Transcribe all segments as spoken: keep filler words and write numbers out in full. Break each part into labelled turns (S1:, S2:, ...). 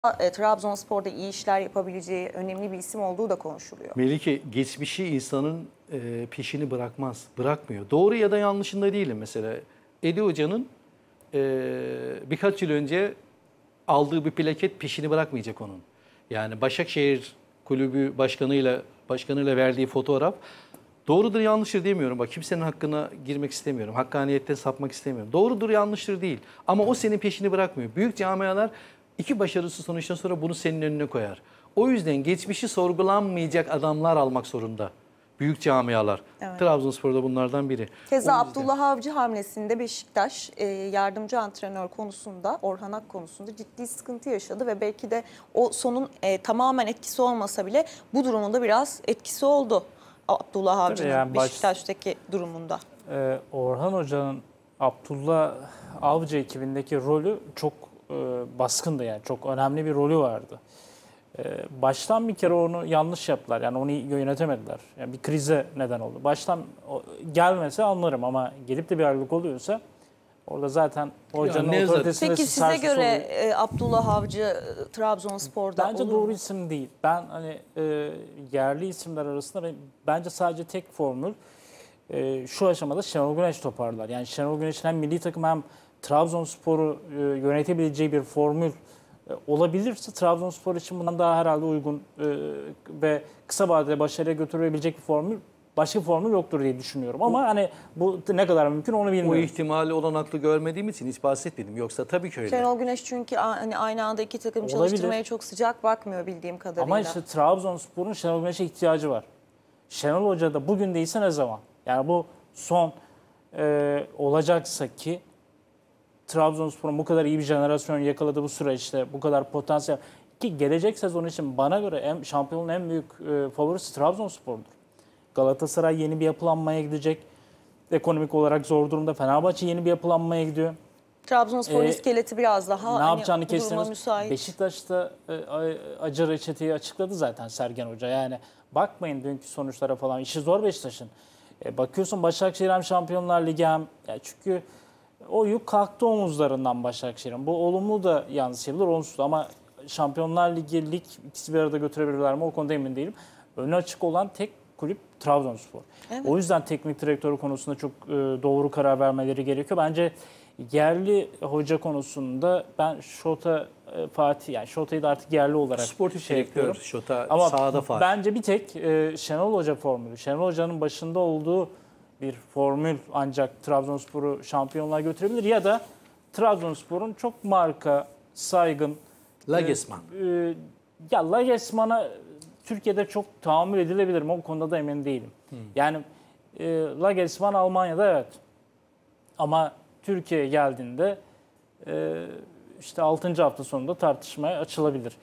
S1: E, Trabzonspor'da iyi işler yapabileceği önemli bir isim olduğu da konuşuluyor.
S2: Melike, geçmişi insanın e, peşini bırakmaz, bırakmıyor. Doğru ya da yanlışında değilim mesela. Edi Hoca'nın e, birkaç yıl önce aldığı bir plaket peşini bırakmayacak onun. Yani Başakşehir Kulübü başkanıyla başkanıyla verdiği fotoğraf doğrudur yanlıştır demiyorum. Bak, kimsenin hakkına girmek istemiyorum. Hakkaniyetten sapmak istemiyorum. Doğrudur yanlıştır değil. Ama o senin peşini bırakmıyor. Büyük camialar iki başarısız sonuçtan sonra bunu senin önüne koyar. O yüzden geçmişi sorgulanmayacak adamlar almak zorunda. Büyük camialar. Evet. Trabzonspor'da bunlardan biri.
S1: Keza Abdullah Avcı hamlesinde Beşiktaş e, yardımcı antrenör konusunda, Orhan Ak konusunda ciddi sıkıntı yaşadı ve belki de o sonun e, tamamen etkisi olmasa bile bu durumunda biraz etkisi oldu. Abdullah Avcı'nın yani Beşiktaş'taki baş, durumunda.
S3: E, Orhan Hoca'nın Abdullah Avcı ekibindeki rolü çok e, baskındı, yani çok önemli bir rolü vardı. E, baştan bir kere onu yanlış yaptılar, yani onu yönetemediler. Yani bir krize neden oldu. Baştan o, gelmese anlarım ama gelip de bir ayrılık oluyorsa orada zaten hocanın
S2: ya
S3: otoritesinde...
S1: Peki size göre e, Abdullah Avcı Trabzonspor'da
S3: bence
S1: olur
S3: doğru
S1: mu?
S3: isim değil. Ben hani e, yerli isimler arasında ben, bence sadece tek formül e, şu aşamada Şenol Güneş toparlar. Yani Şenol Güneş'in hem milli takım hem Trabzonspor'u e, yönetebileceği bir formül e, olabilirse Trabzonspor için bundan daha herhalde uygun e, ve kısa vadede başarıya götürebilecek bir formül, başka bir formül yoktur diye düşünüyorum. Ama hani bu ne kadar mümkün onu bilmiyorum.
S2: O ihtimali olanaklı görmediğim için hiç bahsetmedim. Yoksa tabii ki öyle.
S1: Şenol Güneş çünkü hani aynı anda iki takım
S3: olabilir,
S1: çalıştırmaya çok sıcak bakmıyor bildiğim kadarıyla.
S3: Ama işte Trabzonspor'un Şenol Güneş'e ihtiyacı var. Şenol Hoca da bugün değilse ne zaman? Yani bu son e, olacaksa ki Trabzonspor'un bu kadar iyi bir jenerasyon yakaladığı bu süreçte bu kadar potansiyel, ki gelecek sezon için bana göre en, şampiyonun en büyük e, favorisi Trabzonspor'dur. Galatasaray yeni bir yapılanmaya gidecek. Ekonomik olarak zor durumda. Fenerbahçe yeni bir yapılanmaya gidiyor.
S1: Trabzonspor ee, iskeleti biraz daha
S3: ne
S1: hani
S3: yapacağını kestiniz.
S1: Beşiktaş'ta
S3: e, acı reçeteyi açıkladı zaten Sergen Hoca. Yani bakmayın dünkü sonuçlara falan. İşi zor Beşiktaş'ın. E, bakıyorsun Başakşehir hem Şampiyonlar Ligi hem... Yani çünkü o yük kalktı omuzlarından Başakşehir'in. Bu olumlu da yansıyabilir, olumsuz da, ama Şampiyonlar Ligi, lig ikisi bir arada götürebilirler mi o konuda emin değilim. Önü açık olan tek kulüp Trabzonspor. Evet. O yüzden teknik direktörü konusunda çok e, doğru karar vermeleri gerekiyor. Bence yerli hoca konusunda ben Şota e, Fatih, yani Şota'yı da artık yerli olarak
S2: sportif
S3: şey
S2: direktör Şota
S3: ama
S2: sahada Fatih.
S3: Bence bir tek e, Şenol Hoca formülü. Şenol Hoca'nın başında olduğu bir formül ancak Trabzonspor'u şampiyonluğa götürebilir ya da Trabzonspor'un çok marka, saygın
S2: Lagesman.
S3: E, e, ya Lagesman'a Türkiye'de çok tahammül edilebilir mi? O konuda da emin değilim. Hmm. Yani e, Lagesman Almanya'da evet. Ama Türkiye'ye geldiğinde e, işte altıncı hafta sonunda tartışmaya açılabilir.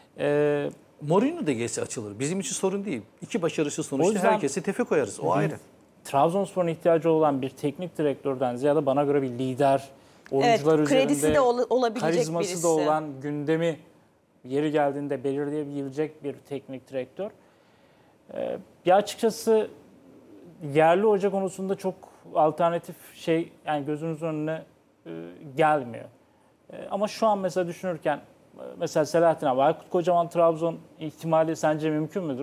S3: E,
S2: Mourinho da gelse açılır. Bizim için sorun değil. İki başarısız sonuçta yüzden, herkesi tefe koyarız. O ayrı.
S3: Trabzonspor'un ihtiyacı olan bir teknik direktörden ziyade bana göre bir lider, oyuncular
S1: evet,
S3: üzerinde
S1: kredisi de ol, olabilecek
S3: karizması
S1: birisi.
S3: da olan, gündemi yeri geldiğinde belirleyebilecek bir teknik direktör. Ee, bir açıkçası yerli hoca konusunda çok alternatif şey, yani gözünüzün önüne e, gelmiyor. E, ama şu an mesela düşünürken mesela Selahattin abi, Aykut Kocaman Trabzon ihtimali sence mümkün müdür?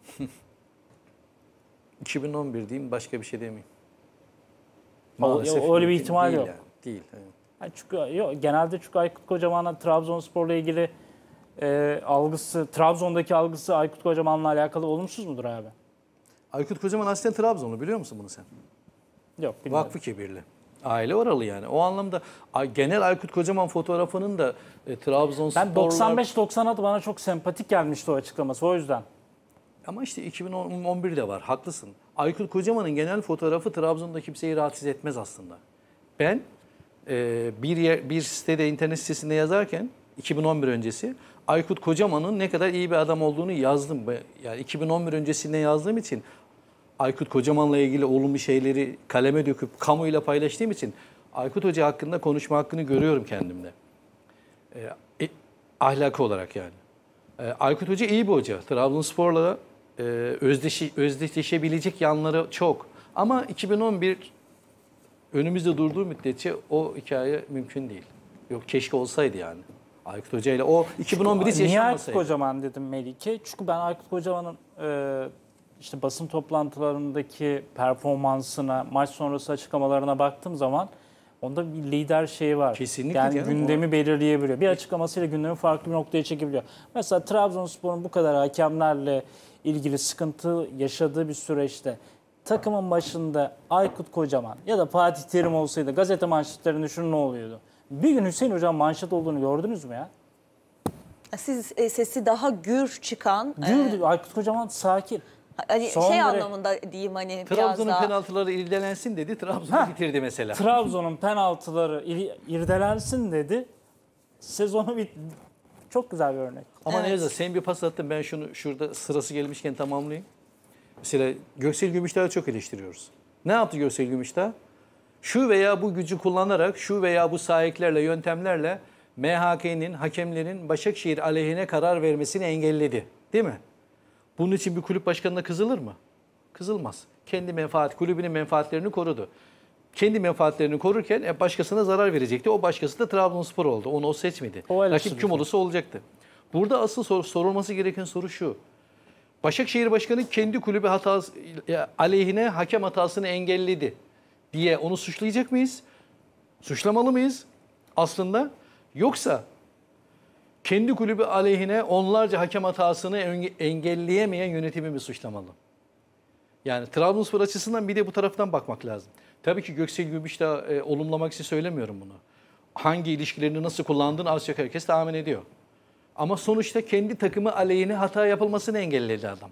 S2: iki bin on bir diyeyim, başka bir şey demeyeyim.
S3: Maalesef o, öyle bir ihtimal
S2: değil
S3: yok.
S2: Yani, değil. Evet.
S3: Yani çünkü yok, genelde çünkü Aykut Kocaman'ın Trabzonspor'la ilgili e, algısı, Trabzon'daki algısı Aykut Kocaman'la alakalı olumsuz mudur abi?
S2: Aykut Kocaman aslen Trabzonlu, biliyor musun bunu sen?
S3: Yok, bilmiyorum.
S2: Vakfı Kebirli. Aile oralı yani. O anlamda genel Aykut Kocaman fotoğrafının da e, Trabzonspor'la...
S3: Ben doksan beş doksan altı bana çok sempatik gelmişti o açıklaması, o yüzden.
S2: Ama işte iki bin on birde var, haklısın. Aykut Kocaman'ın genel fotoğrafı Trabzon'da kimseyi rahatsız etmez aslında. Ben e, bir yer, bir sitede, internet sitesinde yazarken iki bin on bir öncesi Aykut Kocaman'ın ne kadar iyi bir adam olduğunu yazdım. Yani iki bin on bir öncesinde yazdığım için, Aykut Kocaman'la ilgili olumlu şeyleri kaleme döküp kamuyla paylaştığım için Aykut Hoca hakkında konuşma hakkını görüyorum kendimde. E, ahlaki olarak yani. E, Aykut Hoca iyi bir hoca. Trabzonspor'la e, özdeşi, özdeşleşebilecek yanları çok. Ama iki bin on bir önümüzde durduğu müddetçe o hikaye mümkün değil. Yok, keşke olsaydı yani. Aykut Hoca ile o iki bin on bir hiç
S3: Niye Aykut
S2: yaşanmasaydı.
S3: Kocaman dedim Melike? Çünkü ben Aykut Kocaman'ın e, işte basın toplantılarındaki performansına, maç sonrası açıklamalarına baktığım zaman onda bir lider şeyi var.
S2: Kesinlikle
S3: Yani
S2: canım,
S3: gündemi belirleyebiliyor. Bir açıklamasıyla gündemi farklı bir noktaya çekebiliyor. Mesela Trabzonspor'un bu kadar hakemlerle ilgili sıkıntı yaşadığı bir süreçte takımın başında Aykut Kocaman ya da Fatih Terim olsaydı gazete manşetlerinde şunun ne oluyordu? Bir gün Hüseyin Hocam manşet olduğunu gördünüz mü ya?
S1: Siz e, sesi daha gür çıkan,
S3: Gür, Aykut Kocaman sakin.
S1: hani
S3: Son
S1: şey
S3: derece-
S1: anlamında diyeyim, hani biraz
S2: Trabzon'un
S1: daha
S2: penaltıları irdelensin dedi. Trabzon
S3: Heh.
S2: bitirdi mesela.
S3: Trabzon'un penaltıları ir- irdelensin dedi. Sezonu bit çok güzel bir örnek.
S2: Ama
S1: Evet.
S2: Nevzat sen bir pas attın, ben şunu şurada sırası gelmişken tamamlayayım. Mesela Göksel Gümüşdağ'ı çok eleştiriyoruz. Ne yaptı Göksel Gümüşdağ? Şu veya bu gücü kullanarak, şu veya bu sahiplerle, yöntemlerle M H K'nin, hakemlerin Başakşehir aleyhine karar vermesini engelledi. Değil mi? Bunun için bir kulüp başkanına kızılır mı? Kızılmaz. Kendi menfaat, kulübünün menfaatlerini korudu. Kendi menfaatlerini korurken e, başkasına zarar verecekti. O başkası da Trabzonspor oldu. Onu o seçmedi.
S3: O eleştirdi.
S2: Rakip kim olursa olacaktı. Burada asıl sor, sorulması gereken soru şu. Başakşehir Başkanı kendi kulübü hatası e, aleyhine hakem hatasını engelledi diye onu suçlayacak mıyız? Suçlamalı mıyız aslında? Yoksa kendi kulübü aleyhine onlarca hakem hatasını enge- engelleyemeyen yönetimi mi suçlamalı? Yani Trabzonspor açısından bir de bu taraftan bakmak lazım. Tabii ki Göksel Gümüşdağ e, olumlamak için söylemiyorum bunu. Hangi ilişkilerini nasıl kullandığını az çok herkes tahmin ediyor. Ama sonuçta kendi takımı aleyhine hata yapılmasını engelledi adam.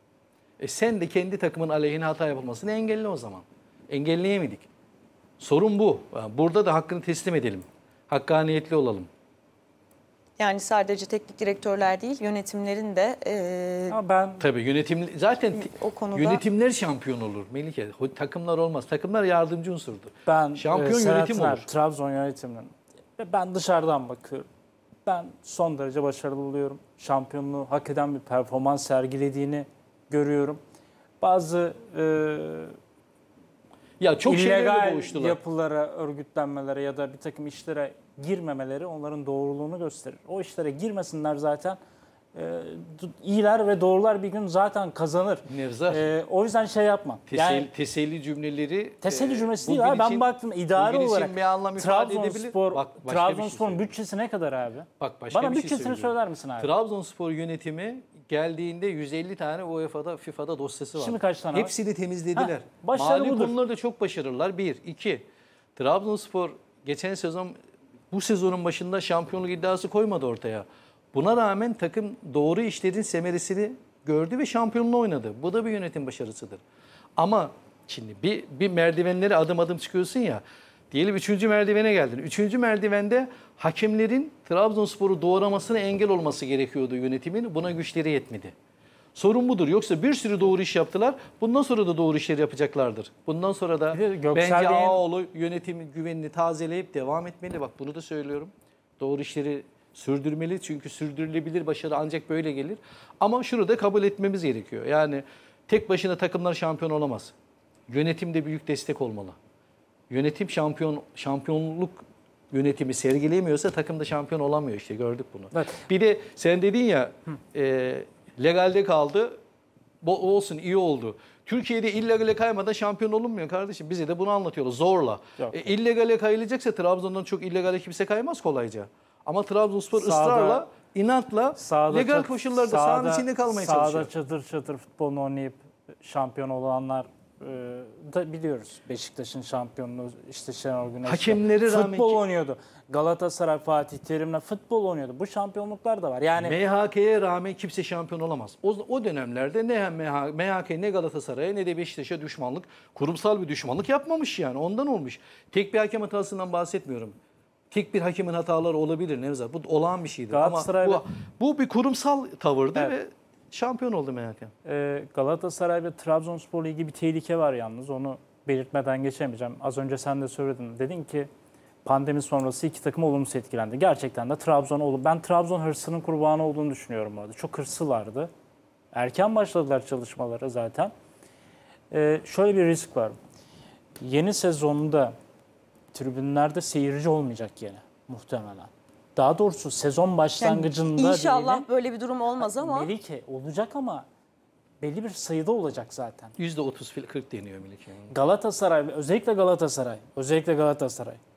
S2: E sen de kendi takımın aleyhine hata yapılmasını engelle o zaman. Engelleyemedik. Sorun bu. Burada da hakkını teslim edelim. Hakkaniyetli olalım.
S1: yani sadece teknik direktörler değil, yönetimlerin de e,
S3: Ama ben
S2: Tabii yönetim zaten
S1: o konuda
S2: yönetimler şampiyon olur Melike. Takımlar olmaz. Takımlar yardımcı unsurdur.
S3: ben
S2: Şampiyon
S3: e, Serhat
S2: yönetim
S3: Ner,
S2: olur.
S3: Trabzon yönetiminin ve ben dışarıdan bakıyorum. Ben son derece başarılı buluyorum. Şampiyonluğu hak eden bir performans sergilediğini görüyorum. Bazı e,
S2: Ya çok şeylerle
S3: illegal
S2: boğuştular.
S3: yapılara, örgütlenmelere ya da bir takım işlere girmemeleri onların doğruluğunu gösterir. O işlere girmesinler zaten. E, iyiler ve doğrular bir gün zaten kazanır.
S2: Nevzat.
S3: E, o yüzden şey yapma.
S2: Teselli,
S3: Yani
S2: teselli cümleleri
S3: teselli
S2: e,
S3: cümlesi değil
S2: bugün
S3: abi. Ben
S2: için-
S3: baktım idari
S2: bugün için
S3: olarak
S2: bir anlam ifade edebilir.
S3: Trabzonspor,
S2: Bak, başka bir şey
S3: Trabzonspor'un
S2: söyleyeyim.
S3: bütçesi ne kadar abi?
S2: Bak başka
S3: Bana
S2: bir şey
S3: bütçesini
S2: söyleyeyim.
S3: söyler misin abi?
S2: Trabzonspor yönetimi geldiğinde yüz elli tane U E F A'da, FIFA'da dosyası var.
S3: Şimdi kaç tane var?
S2: Hepsini temizlediler.
S3: Heh, başarı
S2: Mali
S3: budur.
S2: konularda çok başarılılar. Bir. iki. Trabzonspor geçen sezon, bu sezonun başında şampiyonluk iddiası koymadı ortaya. Buna rağmen takım doğru işlerin semeresini gördü ve şampiyonluğu oynadı. Bu da bir yönetim başarısıdır. Ama şimdi bir, bir merdivenlere adım adım çıkıyorsun ya. Diyelim üçüncü merdivene geldin. Üçüncü merdivende hakemlerin Trabzonspor'u doğramasına engel olması gerekiyordu yönetimin. Buna güçleri yetmedi. Sorun budur. Yoksa bir sürü doğru iş yaptılar. Bundan sonra da doğru işleri yapacaklardır. Bundan sonra da
S3: Bir de Göksel
S2: bence
S3: Bey'in-
S2: Ağaoğlu yönetimin güvenini tazeleyip devam etmeli. Bak bunu da söylüyorum. Doğru işleri sürdürmeli. Çünkü sürdürülebilir başarı ancak böyle gelir. Ama şunu da kabul etmemiz gerekiyor. Yani tek başına takımlar şampiyon olamaz. Yönetim de büyük destek olmalı. Yönetim şampiyon şampiyonluk yönetimi sergileyemiyorsa takım da şampiyon olamıyor, işte gördük bunu.
S3: Evet.
S2: Bir de sen dedin ya e, legalde kaldı, bo- olsun iyi oldu. Türkiye'de illegale kaymadan şampiyon olunmuyor kardeşim. Bize de bunu anlatıyorlar zorla.
S3: Yok.
S2: E, illegale kayılacaksa Trabzon'dan çok illegale kimse kaymaz kolayca. Ama Trabzonspor
S3: Sahada-
S2: ısrarla, inatla
S3: Sahada
S2: legal
S3: çat-
S2: koşullarda sahanın
S3: sahada-
S2: içinde kalmaya
S3: sahada
S2: çalışıyor.
S3: çatır çatır futbolunu oynayıp şampiyon olanlar e, da biliyoruz. Beşiktaş'ın şampiyonluğu işte Şenol Güneş'le.
S2: Hakemleri rağmen
S3: futbol
S2: ki-
S3: oynuyordu. Galatasaray Fatih Terim'le futbol oynuyordu. Bu şampiyonluklar da var. Yani
S2: M H K'ye rağmen kimse şampiyon olamaz. O, o dönemlerde ne M H, M H K ne Galatasaray'a ne de Beşiktaş'a düşmanlık, kurumsal bir düşmanlık yapmamış yani. Ondan olmuş. Tek bir hakem hatasından bahsetmiyorum. Tek bir hakemin hataları olabilir Nevzat. Bu olağan bir şeydir. Ama
S3: Galatasaray
S2: bu,
S3: ve-
S2: bu bir kurumsal tavırdı
S3: Evet.
S2: ve şampiyon oldu M H K.
S3: e, Galatasaray ve Trabzonspor'la ilgili bir tehlike var yalnız. Onu belirtmeden geçemeyeceğim. Az önce sen de söyledin. Dedin ki pandemi sonrası iki takım olumsuz etkilendi. Gerçekten de Trabzon oldu. Ben Trabzon hırsının kurbanı olduğunu düşünüyorum bu arada. Çok hırslılardı. Erken başladılar çalışmaları zaten. Ee, şöyle bir risk var. Yeni sezonda tribünlerde seyirci olmayacak yine muhtemelen. daha doğrusu sezon başlangıcında
S1: Yani İnşallah
S3: diyelim,
S1: böyle bir durum olmaz ama
S3: Melike olacak ama belli bir sayıda olacak zaten.
S2: yüzde otuz kırk deniyor Melike'nin.
S3: Galatasaray, özellikle Galatasaray, özellikle Galatasaray